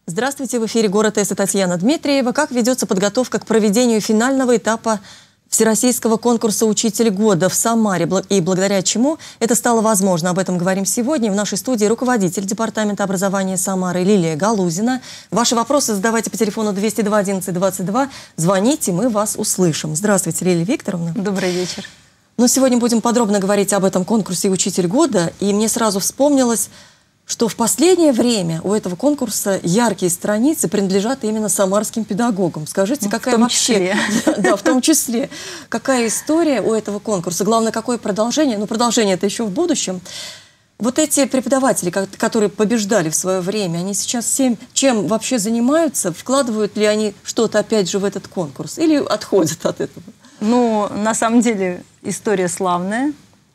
Здравствуйте, в эфире «Город С» и Татьяна Дмитриева. Как ведется подготовка к проведению финального этапа Всероссийского конкурса «Учитель года» в Самаре и благодаря чему это стало возможно? Об этом говорим сегодня. В нашей студии руководитель Департамента образования Самары Лилия Галузина. Ваши вопросы задавайте по телефону 202 11 22. Звоните, мы вас услышим. Здравствуйте, Лилия Викторовна. Добрый вечер. Но сегодня будем подробно говорить об этом конкурсе «Учитель года». И мне сразу вспомнилось, что в последнее время у этого конкурса яркие страницы принадлежат именно самарским педагогам. Скажите, какая вообще... Да, в том числе. Какая история у этого конкурса? Главное, какое продолжение? Ну, продолжение это еще в будущем. Вот эти преподаватели, которые побеждали в свое время, они сейчас чем вообще занимаются? Вкладывают ли они что-то опять же в этот конкурс? Или отходят от этого? Ну, на самом деле, история славная.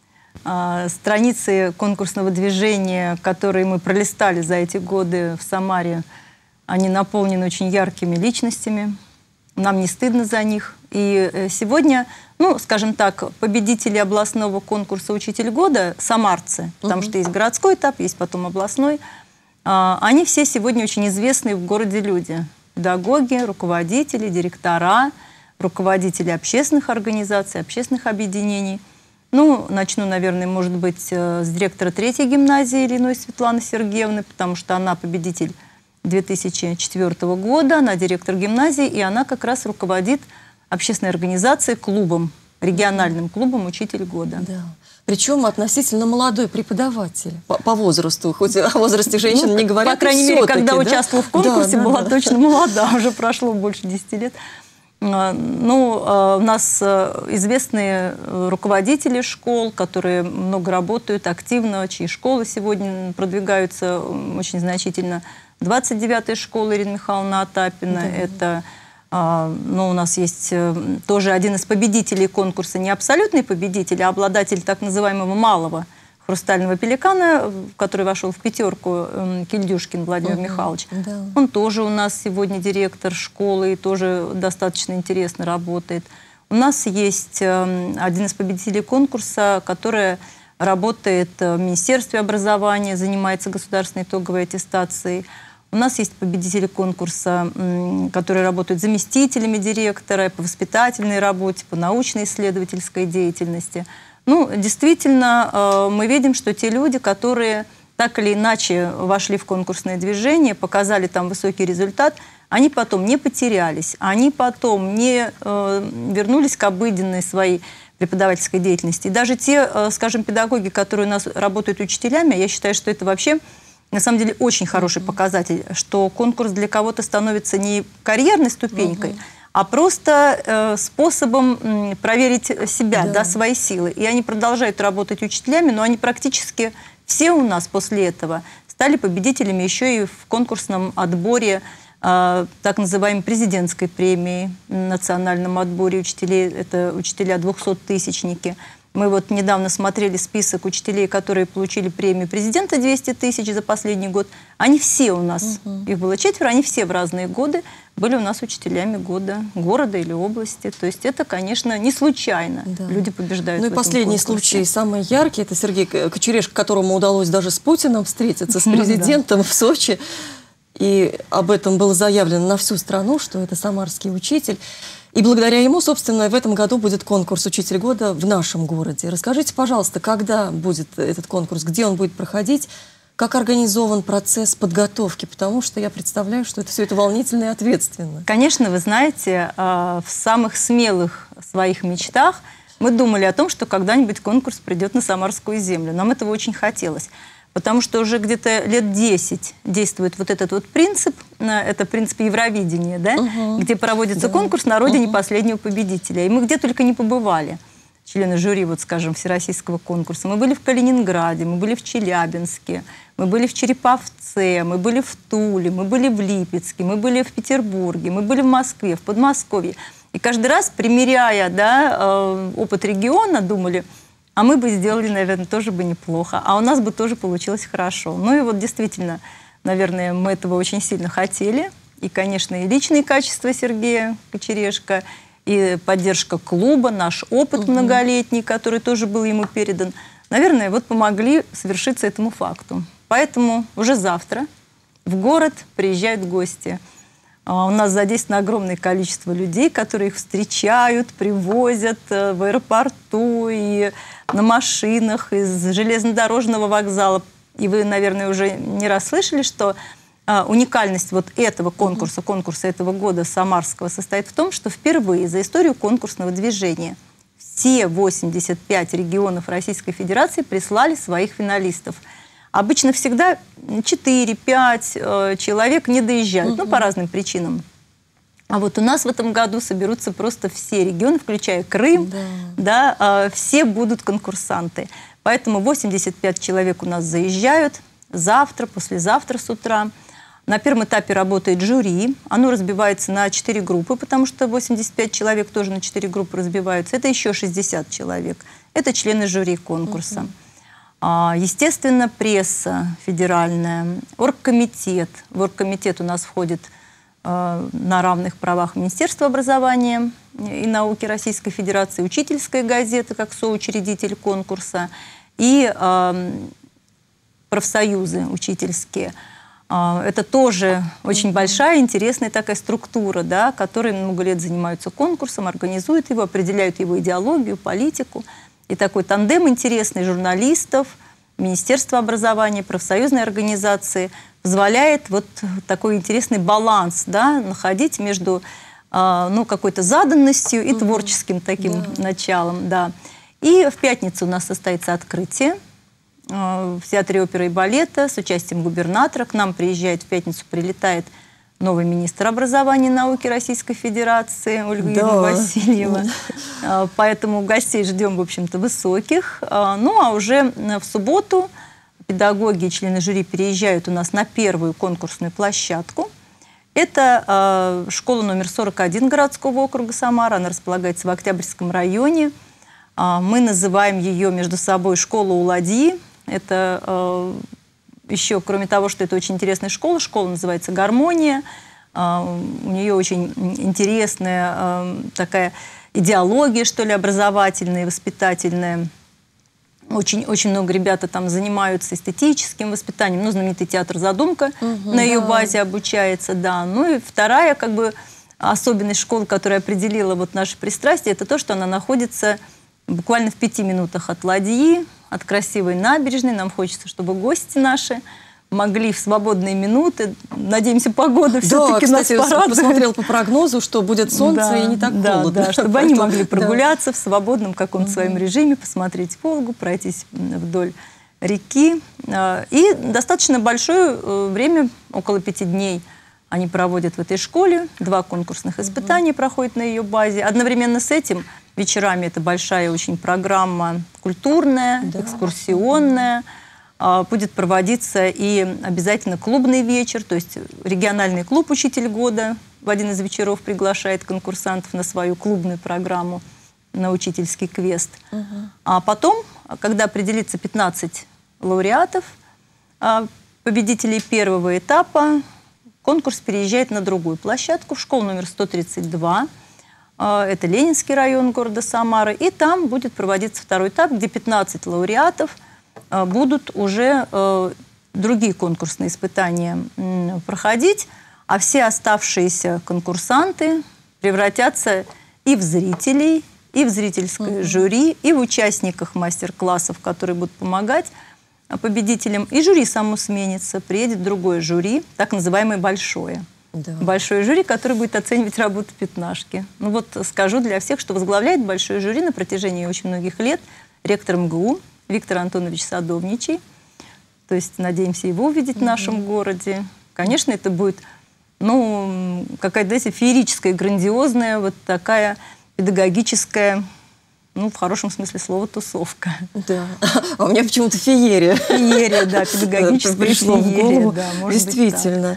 Страницы конкурсного движения, которые мы пролистали за эти годы в Самаре, они наполнены очень яркими личностями. Нам не стыдно за них. И сегодня, ну, скажем так, победители областного конкурса «Учитель года» самарцы, потому что есть городской этап, есть потом областной, они все сегодня очень известные в городе люди. Педагоги, руководители, директора, руководители общественных организаций, общественных объединений. Ну, начну, наверное, может быть, с директора 3-й гимназии Ильиной Светланы Сергеевны, потому что она победитель 2004 года, она директор гимназии, и она как раз руководит общественной организацией, клубом, региональным клубом «Учитель года». Да. Причем относительно молодой преподаватель по возрасту, хоть о возрасте женщин не говорят. По крайней мере, когда участвовала в конкурсе, была точно молода, уже прошло больше 10 лет. Ну, у нас известные руководители школ, которые много работают активно, чьи школы сегодня продвигаются очень значительно. 29-я школа Ирина Михайловна Отапина, это, ну, у нас есть тоже один из победителей конкурса, не абсолютный победитель, а обладатель так называемого малого хрустального пеликана, который вошел в пятерку, Кильдюшкин Владимир Михайлович. Да. Он тоже у нас сегодня директор школы и тоже достаточно интересно работает. У нас есть один из победителей конкурса, который работает в Министерстве образования, занимается государственной итоговой аттестацией. У нас есть победители конкурса, которые работают заместителями директора по воспитательной работе, по научно-исследовательской деятельности. Ну, действительно, мы видим, что те люди, которые так или иначе вошли в конкурсное движение, показали там высокий результат, они потом не потерялись, они потом не вернулись к обыденной своей преподавательской деятельности. И даже те, скажем, педагоги, которые у нас работают учителями, я считаю, что это вообще, на самом деле, очень хороший показатель, что конкурс для кого-то становится не карьерной ступенькой, а просто способом проверить себя, да, свои силы. И они продолжают работать учителями, но они практически все у нас после этого стали победителями еще и в конкурсном отборе так называемой президентской премии, национальном отборе учителей. Это учителя 200-тысячники. Мы вот недавно смотрели список учителей, которые получили премию президента 200 тысяч за последний год. Они все у нас, их было 4, они все в разные годы были у нас учителями года, города или области. То есть это, конечно, не случайно. Да. Люди побеждают. Ну и последний случай, самый яркий, это Сергей Кочерешко, которому удалось даже с Путиным встретиться, с президентом в Сочи. И об этом было заявлено на всю страну, что это самарский учитель. И благодаря ему, собственно, в этом году будет конкурс «Учитель года» в нашем городе. Расскажите, пожалуйста, когда будет этот конкурс, где он будет проходить, как организован процесс подготовки, потому что я представляю, что это все это волнительно и ответственно. Конечно, вы знаете, в самых смелых своих мечтах мы думали о том, что когда-нибудь конкурс придет на самарскую землю. Нам этого очень хотелось. Потому что уже где-то лет 10 действует вот этот вот принцип, это принцип Евровидения, да? Где проводится конкурс на родине последнего победителя. И мы где только не побывали, члены жюри, вот скажем, всероссийского конкурса. Мы были в Калининграде, мы были в Челябинске, мы были в Череповце, мы были в Туле, мы были в Липецке, мы были в Петербурге, мы были в Москве, в Подмосковье. И каждый раз, примеряя, да, опыт региона, думали... А мы бы сделали, наверное, тоже бы неплохо. А у нас бы тоже получилось хорошо. Ну и вот действительно, наверное, мы этого очень сильно хотели. И, конечно, и личные качества Сергея Кочерешко, и поддержка клуба, наш опыт многолетний, который тоже был ему передан, наверное, вот помогли совершиться этому факту. Поэтому уже завтра в город приезжают гости. У нас задействовано огромное количество людей, которые их встречают, привозят в аэропорту и на машинах из железнодорожного вокзала. И вы, наверное, уже не раз слышали, что уникальность вот этого конкурса, конкурса этого года самарского состоит в том, что впервые за историю конкурсного движения все 85 регионов Российской Федерации прислали своих финалистов. Обычно всегда 4-5 человек не доезжают, ну, по разным причинам. А вот у нас в этом году соберутся просто все регионы, включая Крым, да, все будут конкурсанты. Поэтому 85 человек у нас заезжают завтра, послезавтра с утра. На первом этапе работает жюри. Оно разбивается на 4 группы, потому что 85 человек тоже на 4 группы разбиваются. Это еще 60 человек. Это члены жюри конкурса. Естественно, пресса федеральная, оргкомитет. В оргкомитет у нас входит на равных правах Министерство образования и науки Российской Федерации, учительская газета как соучредитель конкурса и профсоюзы учительские. Это тоже очень большая, интересная такая структура, да, которая много лет занимаются конкурсом, организуют его, определяют его идеологию, политику. И такой тандем интересный журналистов, Министерства образования, профсоюзной организации позволяет вот такой интересный баланс, да, находить между ну, какой-то заданностью и творческим таким началом. Да. И в пятницу у нас состоится открытие в Театре оперы и балета с участием губернатора. К нам приезжает в пятницу, прилетает новый министр образования и науки Российской Федерации Ольга Юрьевна Васильева. Поэтому гостей ждем, в общем-то, высоких. Ну, а уже в субботу педагоги и члены жюри переезжают у нас на первую конкурсную площадку. Это школа номер 41 городского округа Самара. Она располагается в Октябрьском районе. Мы называем ее между собой «Школа у ладьи». Это еще, кроме того, что это очень интересная школа, школа называется «Гармония». У нее очень интересная такая идеология, что ли, образовательная, воспитательная. Очень много ребята там занимаются эстетическим воспитанием. Ну, знаменитый театр «Задумка» на ее базе обучается, да. Ну и вторая, как бы, особенность школы, которая определила вот наше пристрастие, это то, что она находится буквально в 5 минутах от ладьи, от красивой набережной. Нам хочется, чтобы гости наши могли в свободные минуты, надеемся, погода все-таки нас порадует. Посмотрел по прогнозу, что будет солнце и не так холодно. Да, чтобы они могли прогуляться в свободном каком-то своем режиме, посмотреть Волгу, пройтись вдоль реки. И достаточно большое время, около 5 дней, они проводят в этой школе. 2 конкурсных испытания проходят на ее базе. Одновременно с этим вечерами это большая очень программа культурная, экскурсионная. Будет проводиться и обязательно клубный вечер, то есть региональный клуб «Учитель года» в один из вечеров приглашает конкурсантов на свою клубную программу, на учительский квест. А потом, когда определится 15 лауреатов, победителей первого этапа, конкурс переезжает на другую площадку, в школу номер 132. Это Ленинский район города Самары. И там будет проводиться второй этап, где 15 лауреатов будут уже другие конкурсные испытания проходить, а все оставшиеся конкурсанты превратятся и в зрителей, и в зрительское жюри, и в участниках мастер-классов, которые будут помогать победителям. И жюри само сменится, приедет другое жюри, так называемое «большое». Большое жюри, которое будет оценивать работу пятнашки. Ну вот скажу для всех, что возглавляет большое жюри на протяжении очень многих лет ректор МГУ Виктор Антонович Садовничий. То есть надеемся его увидеть в нашем городе. Конечно, это будет, ну, какая-то, знаете, феерическая, грандиозная, вот такая педагогическая, ну, в хорошем смысле слова, тусовка. Да. А у меня почему-то феерия. Феерия, да, педагогическая пришло в голову. Да, действительно.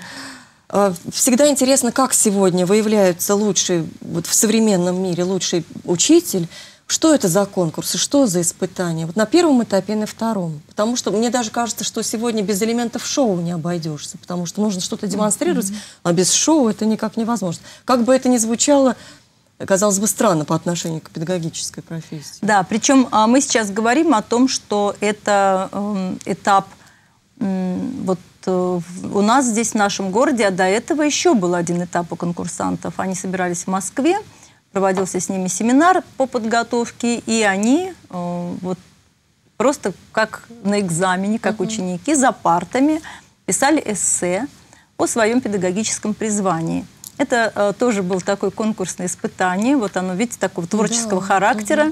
Всегда интересно, как сегодня выявляются лучший, вот в современном мире лучший учитель. Что это за конкурсы, что за испытания? Вот на первом этапе и на втором. Потому что мне даже кажется, что сегодня без элементов шоу не обойдешься. Потому что нужно что-то демонстрировать, а без шоу это никак невозможно. Как бы это ни звучало, казалось бы, странно по отношению к педагогической профессии. Да, причем мы сейчас говорим о том, что это этап вот у нас здесь, в нашем городе, а до этого еще был один этап у конкурсантов. Они собирались в Москве, проводился с ними семинар по подготовке, и они вот просто как на экзамене, как ученики, за партами писали эссе о своем педагогическом призвании. Это тоже было такое конкурсное испытание. Вот оно, видите, такого творческого характера.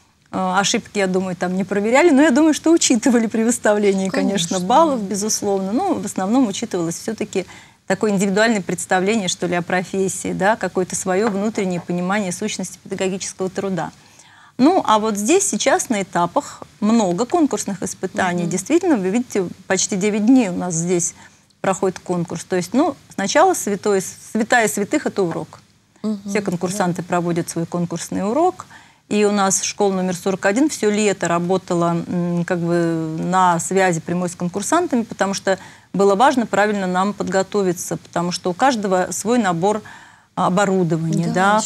Ошибки, я думаю, там не проверяли, но я думаю, что учитывали при выставлении, конечно, баллов, безусловно. Но в основном учитывалось все-таки такое индивидуальное представление, что ли, о профессии, да, какое-то свое внутреннее понимание сущности педагогического труда. Ну, а вот здесь сейчас на этапах много конкурсных испытаний. Действительно, вы видите, почти 9 дней у нас здесь проходит конкурс. То есть, ну, сначала святая святых – это урок. Все конкурсанты проводят свой конкурсный урок. И у нас школа номер 41 все лето работала как бы на связи прямой с конкурсантами, потому что было важно правильно нам подготовиться, потому что у каждого свой набор оборудования. Да,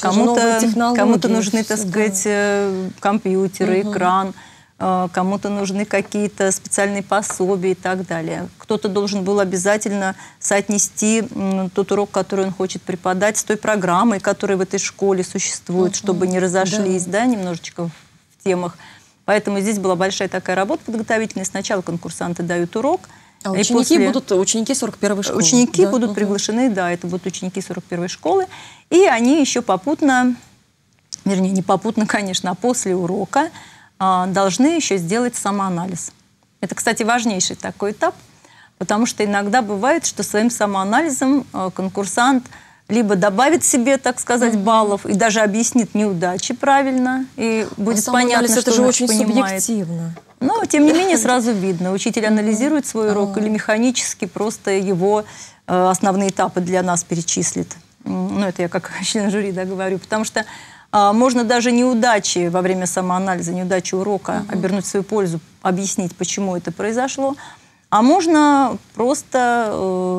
кому-то нужны, так сказать, компьютеры, экран, кому-то нужны какие-то специальные пособия и так далее. Кто-то должен был обязательно соотнести тот урок, который он хочет преподать, с той программой, которая в этой школе существует, чтобы не разошлись, да, немножечко в темах. Поэтому здесь была большая такая работа подготовительная. Сначала конкурсанты дают урок. А ученики будут ученики 41-й школы? Ученики будут приглашены, да, это будут ученики 41-й школы. И они еще попутно, вернее, не попутно, конечно, а после урока должны еще сделать самоанализ. Это, кстати, важнейший такой этап, потому что иногда бывает, что своим самоанализом конкурсант либо добавит себе, так сказать, баллов и даже объяснит неудачи правильно, и будет понятно, что это же очень субъективно. Но, тем не менее, сразу видно. Учитель анализирует свой урок или механически просто его основные этапы для нас перечислит. Ну, это я как член жюри, да, говорю. Потому что можно даже неудачи во время самоанализа, неудачи урока обернуть в свою пользу, объяснить, почему это произошло. А можно просто,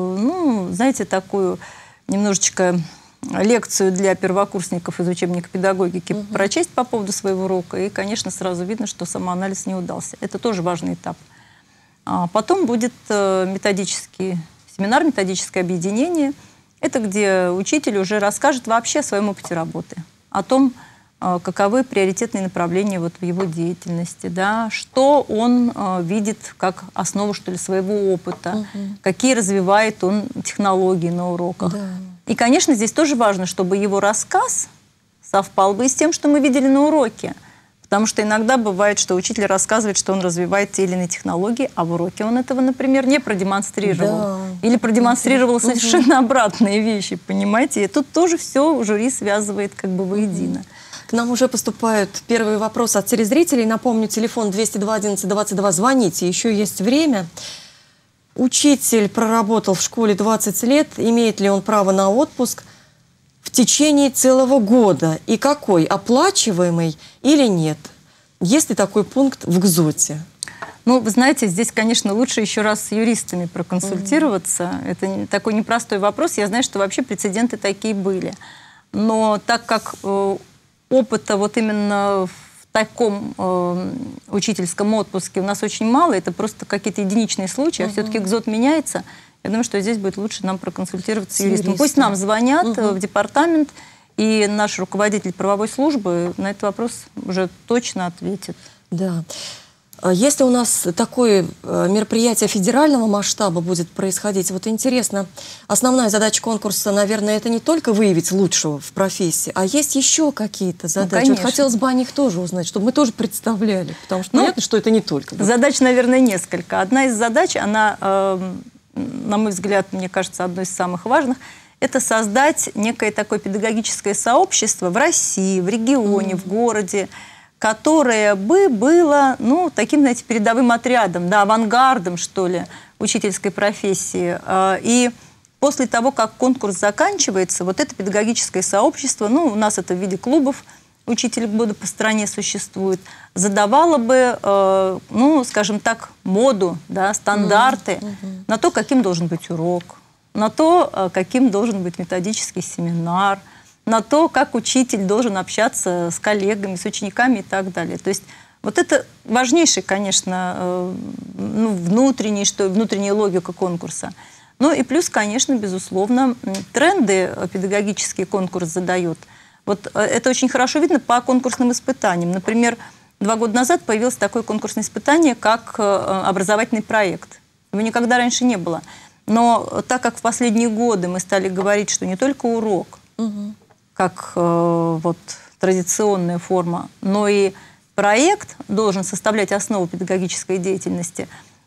ну, знаете, такую немножечко лекцию для первокурсников из учебника педагогики прочесть по поводу своего урока. И, конечно, сразу видно, что самоанализ не удался. Это тоже важный этап. Потом будет методический семинар, методическое объединение. Это где учитель уже расскажет вообще о своем опыте работы, о том, каковы приоритетные направления вот в его деятельности, да, что он видит как основу, что ли, своего опыта, какие развивает он технологии на уроках. Да. И, конечно, здесь тоже важно, чтобы его рассказ совпал бы и с тем, что мы видели на уроке. Потому что иногда бывает, что учитель рассказывает, что он развивает те или иные технологии, а в уроке он этого, например, не продемонстрировал. Да. Или продемонстрировал совершенно обратные вещи, понимаете? И тут тоже все жюри связывает как бы воедино. К нам уже поступают первые вопросы от телезрителей. Напомню, телефон 202 11 22. Звоните, еще есть время. Учитель проработал в школе 20 лет. Имеет ли он право на отпуск в течение целого года? И какой? Оплачиваемый или нет? Есть ли такой пункт в ГЗОТе? Ну, вы знаете, здесь, конечно, лучше еще раз с юристами проконсультироваться. Это такой непростой вопрос. Я знаю, что вообще прецеденты такие были. Но так как опыта вот именно в таком учительском отпуске у нас очень мало, это просто какие-то единичные случаи, а все-таки ГЗОТ меняется. Я думаю, что здесь будет лучше нам проконсультироваться с юристом. Пусть нам звонят в департамент, и наш руководитель правовой службы на этот вопрос уже точно ответит. Да. Если у нас такое мероприятие федерального масштаба будет происходить, вот интересно, основная задача конкурса, наверное, это не только выявить лучшего в профессии, а есть еще какие-то задачи. Вот хотелось бы о них тоже узнать, чтобы мы тоже представляли, потому что понятно, что это не только. Задач, наверное, несколько. Одна из задач, она, на мой взгляд, мне кажется, одной из самых важных, это создать некое такое педагогическое сообщество в России, в регионе, в городе, которое бы было, ну, таким, знаете, передовым отрядом, да, авангардом, что ли, учительской профессии. И после того, как конкурс заканчивается, вот это педагогическое сообщество, ну, у нас это в виде клубов учителей года по стране существует, задавало бы, ну, скажем так, моду, да, стандарты на то, каким должен быть урок, на то, каким должен быть методический семинар, на то, как учитель должен общаться с коллегами, с учениками и так далее. То есть Вот это важнейший, конечно, внутренняя логика конкурса. Ну и плюс, конечно, безусловно, тренды педагогический конкурс задает. Вот это очень хорошо видно по конкурсным испытаниям. Например, 2 года назад появилось такое конкурсное испытание, как образовательный проект. Его никогда раньше не было. Но так как в последние годы мы стали говорить, что не только урок, как вот традиционная форма, но и проект должен составлять основу педагогической деятельности,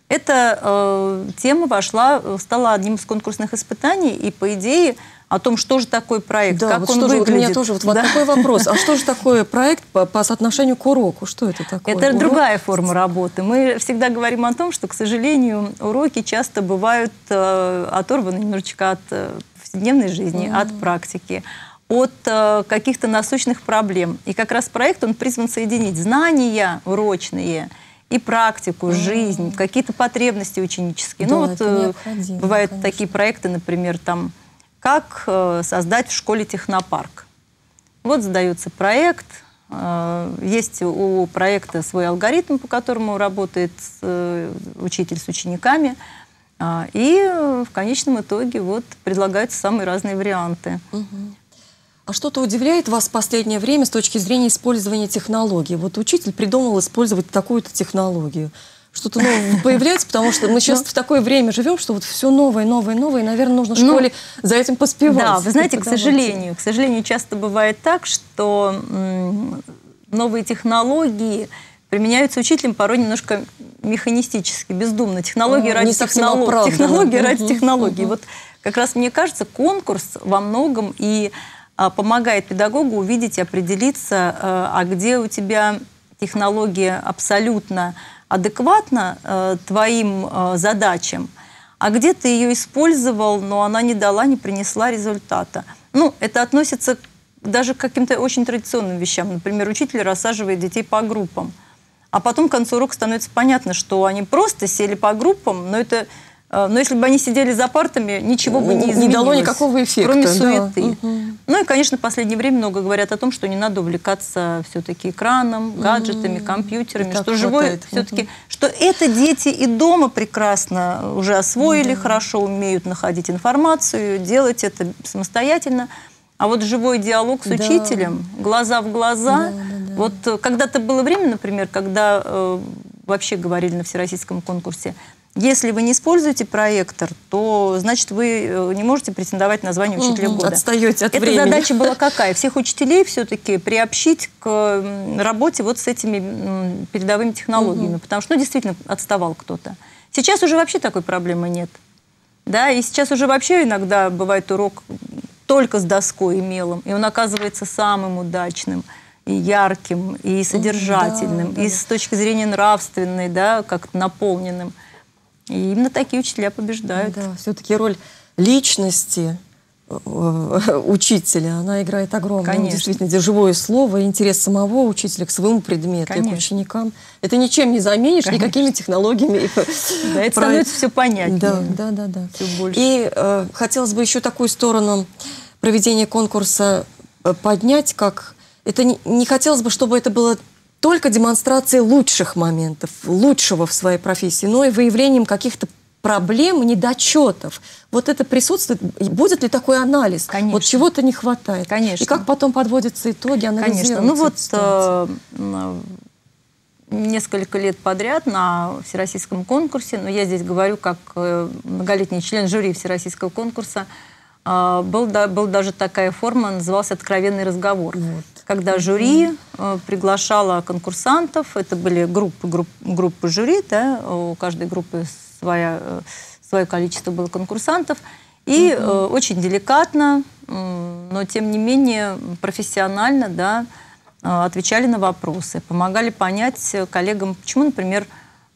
эта тема стала одним из конкурсных испытаний, и по идее о том, что же такое проект, да, как вот он что выглядит. Же, у меня тоже вот такой вопрос. А что же такое проект по соотношению к уроку? Что это такое? Это другая форма работы. Мы всегда говорим о том, что, к сожалению, уроки часто бывают оторваны немножечко от повседневной жизни, от практики, от каких-то насущных проблем. И как раз проект, он призван соединить знания урочные и практику, жизнь, какие-то потребности ученические. Да, ну вот бывают конечно. такие проекты, например, там, как создать в школе технопарк. Вот задается проект, есть у проекта свой алгоритм, по которому работает учитель с учениками, и в конечном итоге вот предлагаются самые разные варианты. А что-то удивляет вас в последнее время с точки зрения использования технологий? Вот учитель придумал использовать такую-то технологию. Что-то новое появляется, потому что мы сейчас в такое время живем, что вот все новое, новое, новое, и, наверное, нужно в школе за этим поспевать. Да, вы знаете, к сожалению, часто бывает так, что новые технологии применяются учителем порой немножко механистически, бездумно. Технологии ради технологий. Технологии ради технологий. Вот как раз мне кажется, конкурс во многом и помогает педагогу увидеть и определиться, а где у тебя технология абсолютно адекватна твоим задачам, а где ты ее использовал, но она не дала, не принесла результата. Ну, это относится даже к каким-то очень традиционным вещам. Например, учитель рассаживает детей по группам, а потом к концу урока становится понятно, что они просто сели по группам, но если бы они сидели за партами, ничего бы не изменилось. Не дало никакого эффекта. Кроме суеты. Ну и, конечно, в последнее время много говорят о том, что не надо увлекаться все-таки экраном, гаджетами, компьютерами, что живое все-таки, что это дети и дома прекрасно уже освоили, хорошо умеют находить информацию, делать это самостоятельно. А вот живой диалог с учителем, глаза в глаза. Вот когда-то было время, например, когда вообще говорили на всероссийском конкурсе, если вы не используете проектор, то, значит, вы не можете претендовать на звание учителя года. Отстаете от времени. Эта задача была какая? Всех учителей все-таки приобщить к работе вот с этими передовыми технологиями, потому что, действительно, отставал кто-то. Сейчас уже вообще такой проблемы нет. Да, и сейчас уже вообще иногда бывает урок только с доской и мелом, и он оказывается самым удачным, и ярким, и содержательным, и с точки зрения нравственной, да, как-то наполненным. И именно такие учителя побеждают. Да, все-таки роль личности учителя, она играет огромную. Конечно. Действительно, живое слово, интерес самого учителя к своему предмету, и к ученикам. Это ничем не заменишь, никакими технологиями. Да, это становится все понятнее. Да. Все больше. И хотелось бы еще такую сторону проведения конкурса поднять, как... Это не хотелось бы, чтобы это было только демонстрацией лучших моментов, лучшего в своей профессии, но и выявлением каких-то проблем, недочетов. Вот это присутствует. Будет ли такой анализ? Конечно. Вот чего-то не хватает. Конечно. И как потом подводятся итоги, анализируются? Ну вот несколько лет подряд на всероссийском конкурсе, но я здесь говорю как многолетний член жюри всероссийского конкурса, был даже такая форма, называлась «Откровенный разговор». Вот. Когда жюри приглашало конкурсантов, это были группы жюри, да, у каждой группы свое количество было конкурсантов, и очень деликатно, но тем не менее профессионально, да, отвечали на вопросы, помогали понять коллегам, почему, например,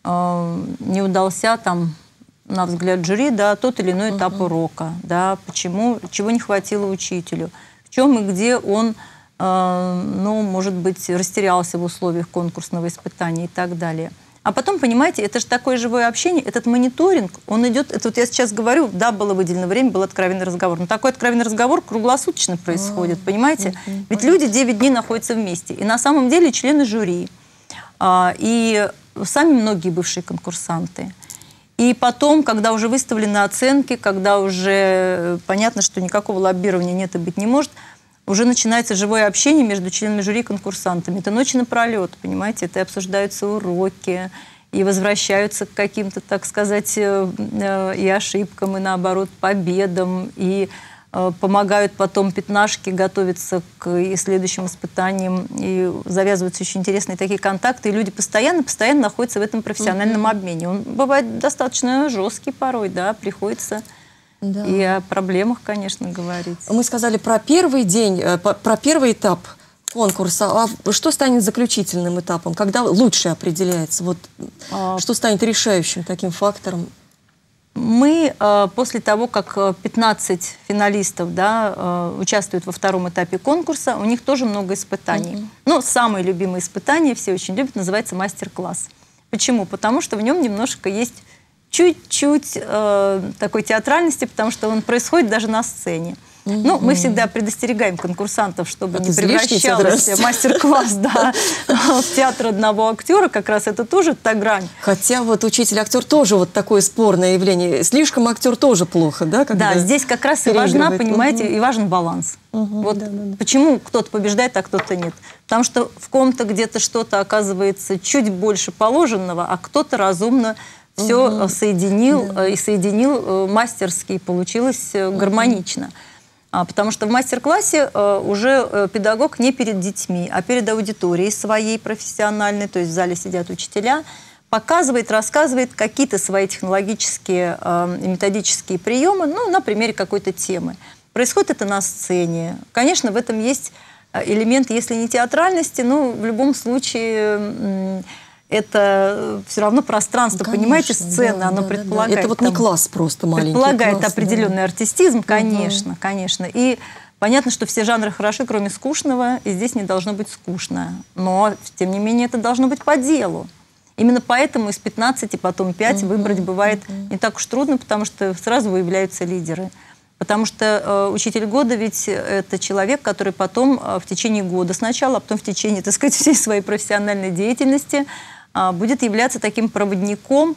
не удался там, на взгляд жюри, да, тот или иной этап урока, да, чего не хватило учителю, в чем и где он, ну, может быть, растерялся в условиях конкурсного испытания и так далее. А потом, понимаете, это же такое живое общение, этот мониторинг, он идет, это вот я сейчас говорю, да, было выделено время, был откровенный разговор, но такой откровенный разговор круглосуточно происходит, понимаете? Ведь люди 9 дней находятся вместе, и на самом деле члены жюри, и сами многие бывшие конкурсанты. И потом, когда уже выставлены оценки, когда уже понятно, что никакого лоббирования нет и быть не может, уже начинается живое общение между членами жюри и конкурсантами. Это ночи напролет, понимаете, это и обсуждаются уроки, и возвращаются к каким-то, так сказать, и ошибкам, и наоборот, победам, и помогают потом пятнашке готовиться к следующим испытаниям, и завязываются очень интересные такие контакты, и люди постоянно находятся в этом профессиональном обмене. Он бывает достаточно жесткий порой, да, приходится и о проблемах, конечно, говорить. Мы сказали про первый день, про первый этап конкурса, а что станет заключительным этапом, когда лучше определяется, вот, что станет решающим таким фактором? Мы после того, как 15 финалистов, да, участвуют во втором этапе конкурса, у них тоже много испытаний. Но самое любимое испытание, все очень любят, называется мастер-класс. Почему? Потому что в нем немножко есть чуть-чуть такой театральности, потому что он происходит даже на сцене. Ну, мы всегда предостерегаем конкурсантов, чтобы не превращался мастер-класс в театр одного актера, как раз это тоже та грань. Хотя вот учитель-актер тоже вот такое спорное явление. Слишком актер тоже плохо, да? Да, здесь как раз и важна, понимаете, и важен баланс. Вот почему кто-то побеждает, а кто-то нет. Потому что в ком-то где-то что-то оказывается чуть больше положенного, а кто-то разумно все соединил, и соединил мастерски, и получилось гармонично. Потому что в мастер-классе уже педагог не перед детьми, а перед аудиторией своей профессиональной, то есть в зале сидят учителя, показывает, рассказывает какие-то свои технологические и методические приемы, ну, на примере какой-то темы. Происходит это на сцене. Конечно, в этом есть элемент, если не театральности, но в любом случае это все равно пространство, конечно, понимаете, сцена, оно предполагает. Это вот не класс просто маленький. Предполагает определенный артистизм, конечно, конечно. И понятно, что все жанры хороши, кроме скучного, и здесь не должно быть скучно. Но, тем не менее, это должно быть по делу. Именно поэтому из 15, потом 5 выбрать бывает не так уж трудно, потому что сразу выявляются лидеры. Потому что учитель года ведь это человек, который потом в течение года сначала, а потом в течение, так сказать, всей своей профессиональной деятельности будет являться таким проводником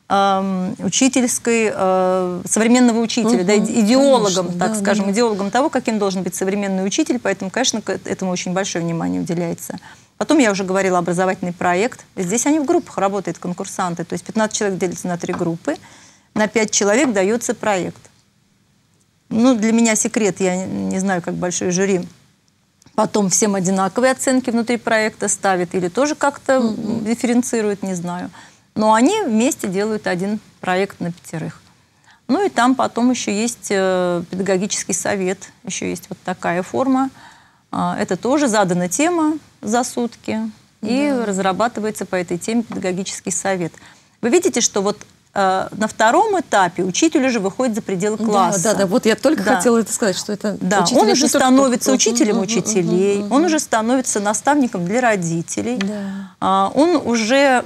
учительской, современного учителя, да, идеологом, конечно, так скажем, идеологом того, каким должен быть современный учитель, поэтому, конечно, к этому очень большое внимание уделяется. Потом, я уже говорила, образовательный проект. Здесь они в группах работают, конкурсанты, то есть 15 человек делятся на 3 группы, на 5 человек дается проект. Ну, для меня секрет, я не знаю, как большой жюри потом всем одинаковые оценки внутри проекта ставит или тоже как-то дифференцирует, не знаю. Но они вместе делают один проект на 5. Ну и там потом еще есть педагогический совет, еще есть вот такая форма. Это тоже задана тема за сутки, и разрабатывается по этой теме педагогический совет. Вы видите, что вот на втором этапе учитель уже выходит за пределы класса. Да, вот я только хотела это сказать, что это... Да, он уже становится учителем учителей, он уже становится наставником для родителей, он уже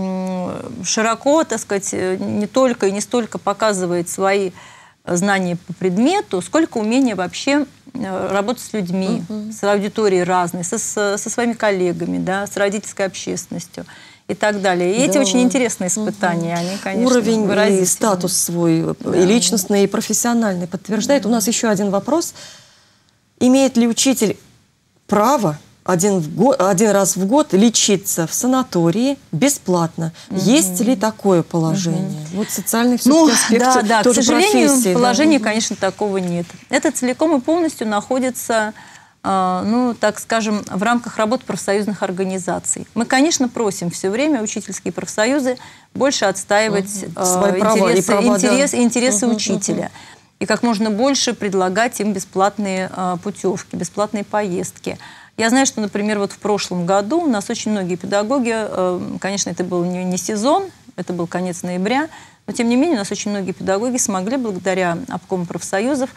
широко, так сказать, не только и не столько показывает свои знания по предмету, сколько умения вообще работать с людьми, с аудиторией разной, со своими коллегами, да, с родительской общественностью и так далее. И эти очень интересные испытания, они, конечно, уровень и статус свой, и личностный, и профессиональный подтверждает. У нас еще один вопрос. Имеет ли учитель право один раз в год лечиться в санатории бесплатно? Есть ли такое положение? Вот социальный аспект да, тоже к сожалению, профессии. Положения, конечно, такого нет. Это целиком и полностью находится, ну, так скажем, в рамках работы профсоюзных организаций. Мы, конечно, просим все время учительские профсоюзы больше отстаивать интересы учителя. И как можно больше предлагать им бесплатные путевки, бесплатные поездки. Я знаю, что, например, вот в прошлом году у нас очень многие педагоги, конечно, это был не сезон, это был конец ноября, но, тем не менее, у нас очень многие педагоги смогли, благодаря обкому профсоюзов,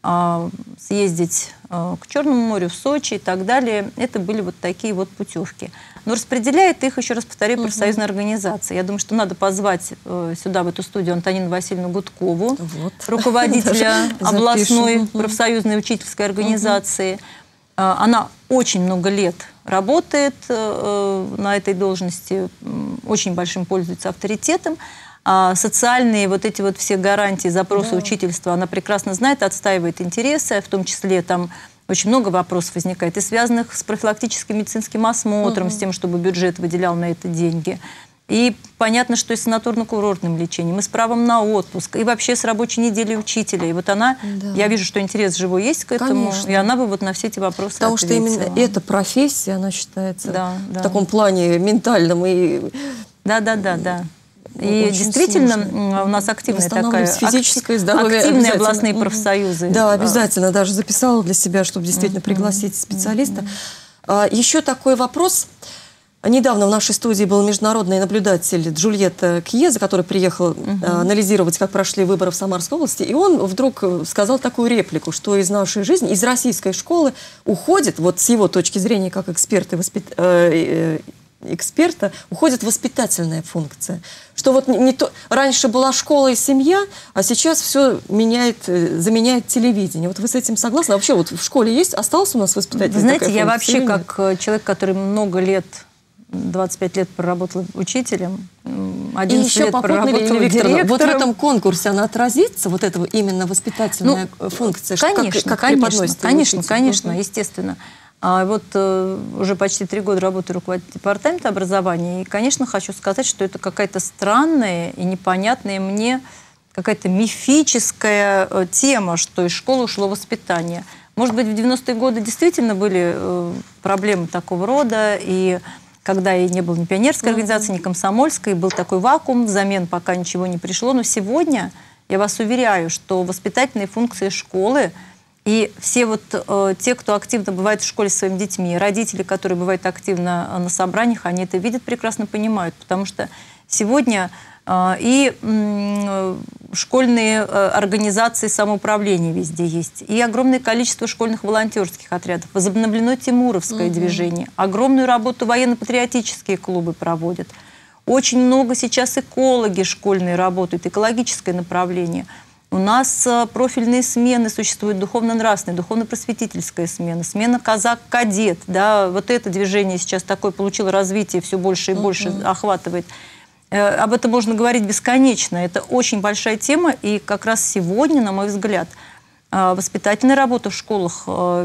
съездить к Черному морю, в Сочи и так далее. Это были вот такие вот путевки. Но распределяет их, еще раз повторяю, профсоюзная организация. Я думаю, что надо позвать сюда, в эту студию, Антонину Васильевну Гудкову, руководителя областной профсоюзной учительской организации. Она очень много лет работает на этой должности, очень большим пользуется авторитетом. А социальные вот эти вот все гарантии, запросы учительства, она прекрасно знает, отстаивает интересы, в том числе там очень много вопросов возникает, и связанных с профилактическим медицинским осмотром, с тем, чтобы бюджет выделял на это деньги. И понятно, что и с санаторно-курортным лечением, и с правом на отпуск, и вообще с рабочей неделей учителя. И вот она, я вижу, что интерес живой есть к этому, и она бы вот на все эти вопросы Потому ответила. что именно эта профессия, она считается в таком плане ментальном и... Да. И действительно сложно. У нас активная такая физическое здоровье, активные областные профсоюзы. Да, обязательно. Даже записала для себя, чтобы действительно пригласить специалиста. Еще такой вопрос. Недавно в нашей студии был международный наблюдатель Джульетта Кьеза, который приехал анализировать, как прошли выборы в Самарской области. И он вдруг сказал такую реплику, что из нашей жизни, из российской школы уходит, вот с его точки зрения, как эксперта, уходит воспитательная функция. Что вот раньше была школа и семья, а сейчас все заменяет телевидение. Вот вы с этим согласны? А вообще вот в школе осталась у нас воспитательная Вы знаете, такая я функция, вообще как человек, который много лет, 25 лет проработала учителем, 11 лет проработала директором. Вот в этом конкурсе она отразится, вот эта именно воспитательная функция? Конечно, естественно. А вот уже почти 3 года работаю руководителем департамента образования, и, конечно, хочу сказать, что это какая-то странная и непонятная мне, какая-то мифическая тема, что из школы ушло воспитание. Может быть, в 90-е годы действительно были проблемы такого рода, и когда и не было ни пионерской организации, ни комсомольской, был такой вакуум, взамен пока ничего не пришло. Но сегодня, я вас уверяю, что воспитательные функции школы и все вот те, кто активно бывает в школе со своими детьми, родители, которые бывают активно на собраниях, они это видят, прекрасно понимают, потому что сегодня и школьные организации самоуправления везде есть, и огромное количество школьных волонтерских отрядов, возобновлено Тимуровское движение, огромную работу военно-патриотические клубы проводят. Очень много сейчас экологи школьные работают, экологическое направление. У нас профильные смены существуют, духовно-нравственная, духовно-просветительская смена, смена казак-кадет. Да, вот это движение сейчас такое получило развитие, все больше и больше охватывает. Об этом можно говорить бесконечно. Это очень большая тема, и как раз сегодня, на мой взгляд, воспитательная работа в школах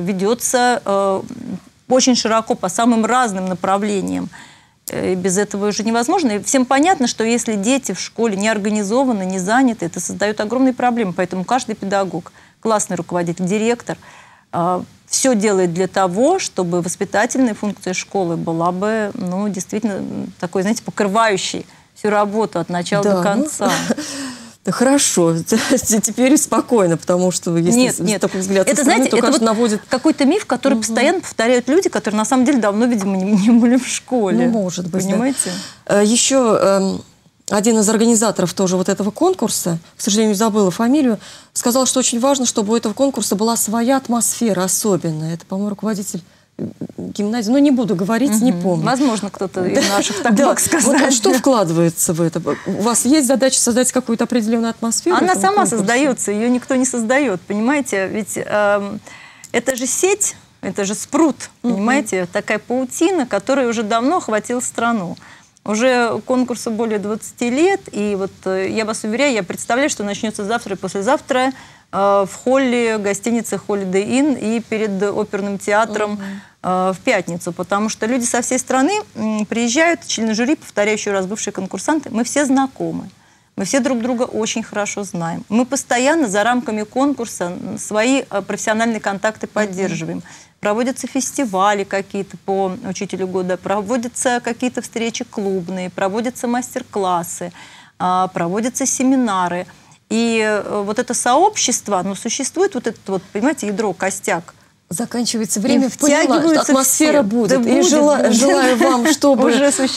ведется очень широко по самым разным направлениям. И без этого уже невозможно. И всем понятно, что если дети в школе не организованы, не заняты, это создает огромные проблемы. Поэтому каждый педагог, классный руководитель, директор все делает для того, чтобы воспитательная функция школы была бы, ну, действительно такой, знаете, покрывающей всю работу от начала до конца. Хорошо, теперь спокойно, потому что если такой взгляд это, знаете, это вот наводит какой-то миф, который постоянно повторяют люди, которые на самом деле давно, видимо, не были в школе. Ну, может быть, понимаете? Да. Еще один из организаторов тоже вот этого конкурса, к сожалению, забыла фамилию, сказал, что очень важно, чтобы у этого конкурса была своя атмосфера особенная. Это, по-моему, руководитель гимназии. Ну, не буду говорить, не помню. Возможно, кто-то из наших так мог сказать. Вот, что вкладывается в это? У вас есть задача создать какую-то определенную атмосферу? Она сама создается, ее никто не создает, понимаете? Ведь это же сеть, это же спрут, понимаете? Такая паутина, которая уже давно охватила страну. Уже конкурсу более 20 лет, и вот я вас уверяю, я представляю, что начнется завтра и послезавтра в холле гостиницы Holiday Inn и перед оперным театром в пятницу, потому что люди со всей страны приезжают, члены жюри, повторяю еще раз, бывшие конкурсанты, мы все знакомы, мы все друг друга очень хорошо знаем. Мы постоянно за рамками конкурса свои профессиональные контакты поддерживаем. Проводятся фестивали какие-то по учителю года, проводятся какие-то встречи клубные, проводятся мастер-классы, проводятся семинары. И вот это сообщество, ну, существует вот этот вот, понимаете, ядро, костяк. Заканчивается время, поняла, атмосфера будет. Да и будет. Желаю вам, чтобы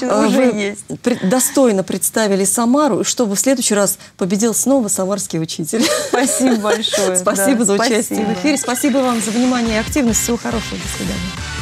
вы достойно представили Самару, и чтобы в следующий раз победил снова самарский учитель. Спасибо большое. Спасибо за участие в эфире. Спасибо вам за внимание и активность. Всего хорошего. До свидания.